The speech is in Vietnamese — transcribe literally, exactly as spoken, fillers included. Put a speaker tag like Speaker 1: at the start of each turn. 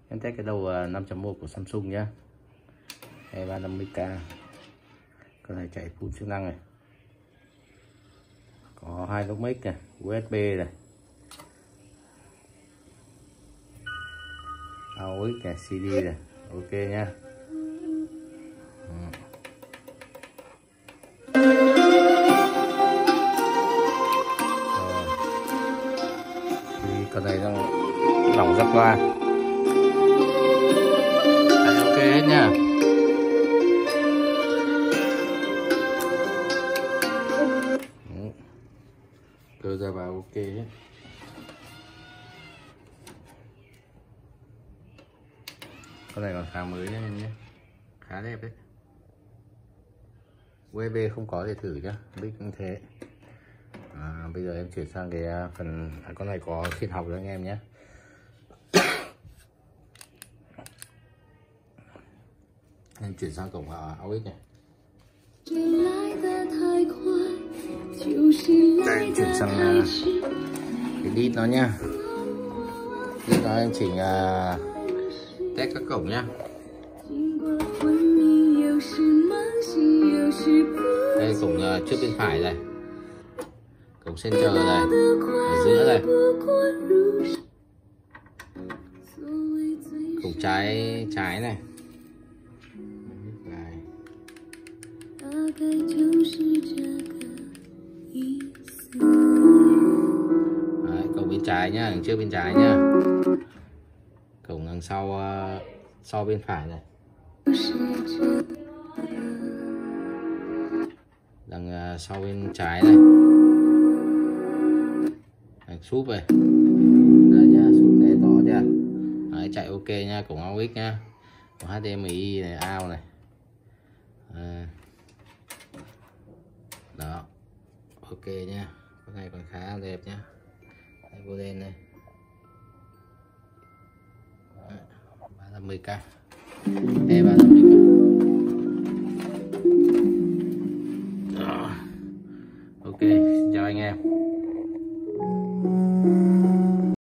Speaker 1: Em test cái đầu năm chấm một của Samsung nhá, E ba năm mươi K, con này chạy full chức năng này, có hai góc mic này, u ét bê này, a u ích này, xê đê này, ok nhá. Con này đang lỏng giáp loa, đấy, ok hết nha. Cơ ra vào ok hết. Con này còn khá mới nha em nhé, khá đẹp đấy. u ét bê không có để thử nhá, mic cũng thế. À, bây giờ em chuyển sang cái phần à, con này có phiên học rồi anh em nhé. Em chuyển sang cổng a u ích này. Đây, chuyển sang uh, cái đít nó nhá. Đít nó em chỉnh uh, test các cổng nhá. Đây cổng uh, trước bên phải này, cổng center này, ở giữa này, cổng trái trái này. Đấy, cổng bên trái nhá, đằng trước bên trái nhá, cổng đằng sau uh, sau bên phải này, đằng uh, sau bên trái này, đằng súp này, đây nha, súp này to chưa? Đấy, chạy ok nha, cổng a u ích nha, cổng hát đê em i này, out này. À, đó, ok nha, con này còn khá đẹp nhá. Đây, vô đen này, ba trăm năm mươi K, E ba trăm năm mươi K. Đó. Ok, xin chào anh em.